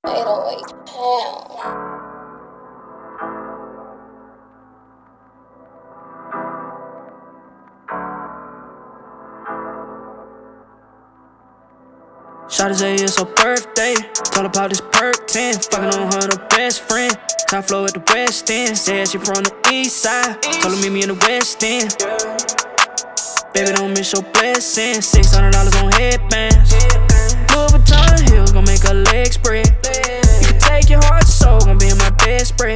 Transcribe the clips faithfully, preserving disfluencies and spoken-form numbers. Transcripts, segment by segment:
eight oh eight pounds. Shawty say it's her birthday, told her about this perk ten. Fucking on her, her best friend. Top floor at the West End. Said she from the East Side, told her meet me in the West End. Baby, don't miss your blessing. Six hundred dollars on headbands. Louis Vuitton heels gon' make her legs spread. You can take your heart and soul, gon' be in my bedspread.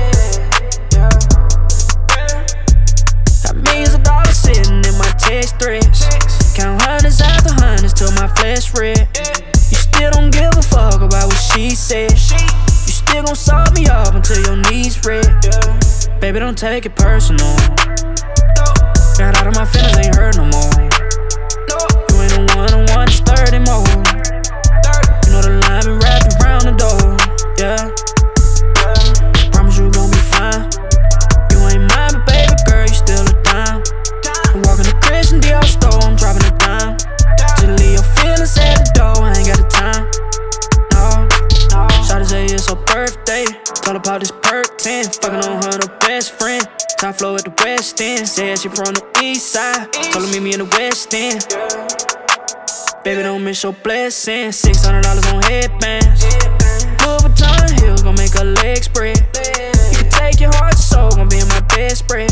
Got millions of dollars sitting in my text threads. Count hundreds after hundreds till my flesh red. You still don't give a fuck about what she said. You still gon' salt me up until your knees red. Baby, don't take it personal. Got out of my feelings, ain't hurt no more. You ain't the one, the one, just thirty more. You know the line been wrapped around the door, yeah. Promise you gon' be fine. You ain't mine, but baby girl, you still a dime. I'm walking the Christian Dior store, I'm dropping a dime. Just leave your feelings at the door, I ain't got the time. No, no. Shawty say it's her birthday, told her about this perk ten. Fucking on her, her best friend. Top floor at the West End. Said she from the East Side, told her meet me in the West End. Baby, don't miss your blessing. Six hundred dollars on headbands. Louis Vuitton heels gon' make her legs spread. You can take your heart and soul, gon' be in my bedspread.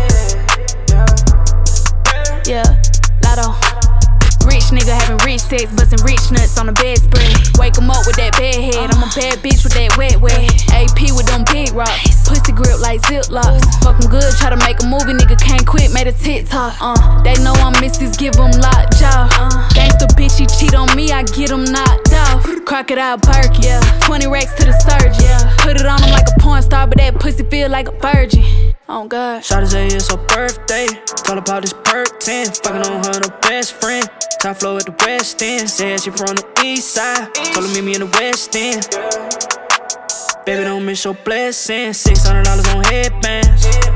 Yeah, Lotto. Rich nigga having rich sex, bustin' rich nuts on the bedspread. Wake 'em up with that bed head. I'm a bad bitch with that wet wet. A P with them big rocks. Pussy grip like ziplocs. Fuck 'em good, try to make a movie, nigga can't quit, made a TikTok. Uh, they know I'm missus, give 'em lockjaw. Uh, gangsta bitch, he cheat on me, I get 'em knocked off. Crocodile Perky, yeah. twenty racks to the surgeon. Yeah. Put it on him like a porn star, but that pussy feel like a virgin. Oh God. Shawty say it's her birthday, told her about this perk ten. Fucking on her, her best friend. Top floor at the West End. Said she from the East Side, told her meet me in the West End. Baby, don't miss your blessing. Six hundred dollars on headbands.